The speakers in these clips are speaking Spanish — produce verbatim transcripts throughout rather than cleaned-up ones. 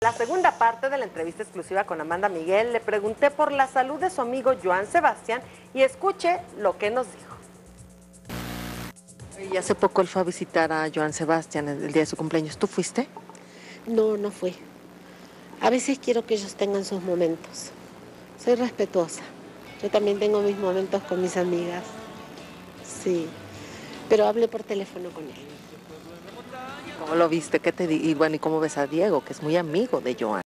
En la segunda parte de la entrevista exclusiva con Amanda Miguel, le pregunté por la salud de su amigo Joan Sebastián y escuche lo que nos dijo. Y hace poco él fue a visitar a Joan Sebastián el día de su cumpleaños. ¿Tú fuiste? No, no fui. A veces quiero que ellos tengan sus momentos. Soy respetuosa. Yo también tengo mis momentos con mis amigas. Sí, pero hablé por teléfono con él. ¿Cómo lo viste? ¿Qué te di? Y bueno, ¿y cómo ves a Diego, que es muy amigo de Joan?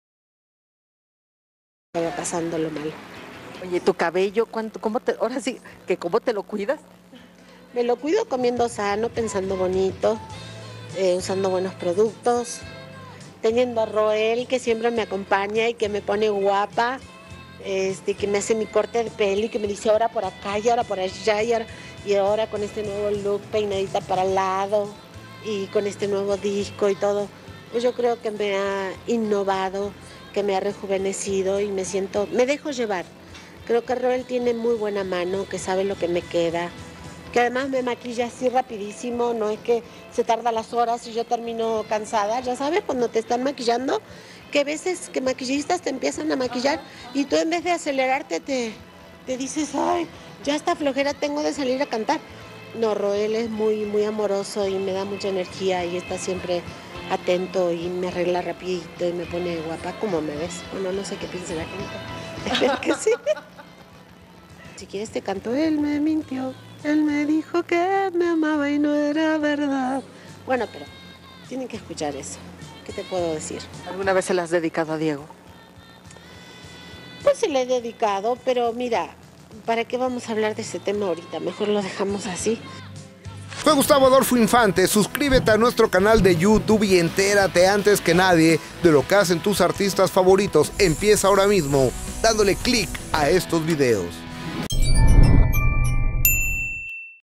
Estaba pasando lo malo. Oye, ¿tu cabello cuánto? ¿Cómo te, ahora sí, que cómo te lo cuidas? Me lo cuido comiendo sano, pensando bonito, eh, usando buenos productos, teniendo a Roel, que siempre me acompaña y que me pone guapa, este, que me hace mi corte de pelo y que me dice ahora por acá y ahora por allá y ahora, y ahora con este nuevo look, peinadita para el lado y con este nuevo disco y todo. Pues yo creo que me ha innovado, que me ha rejuvenecido y me siento, me dejo llevar. Creo que Roel tiene muy buena mano, que sabe lo que me queda, que además me maquilla así rapidísimo, no es que se tarda las horas y yo termino cansada, ya sabes, cuando te están maquillando, que a veces que maquillistas te empiezan a maquillar y tú en vez de acelerarte te, te dices, ay, ya esta flojera tengo de salir a cantar. No, Roel es muy, muy amoroso y me da mucha energía y está siempre atento y me arregla rapidito y me pone guapa, como me ves. Bueno, no sé qué piensa la gente, espero que sí. Si quieres te canto, él me mintió. Él me dijo que me amaba y no era verdad. Bueno, pero tienen que escuchar eso. ¿Qué te puedo decir? ¿Alguna vez se la has dedicado a Diego? Pues se le he dedicado, pero mira, ¿para qué vamos a hablar de ese tema ahorita? Mejor lo dejamos así. Fue Gustavo Adolfo Infante. Suscríbete a nuestro canal de YouTube y entérate antes que nadie de lo que hacen tus artistas favoritos. Empieza ahora mismo dándole clic a estos videos.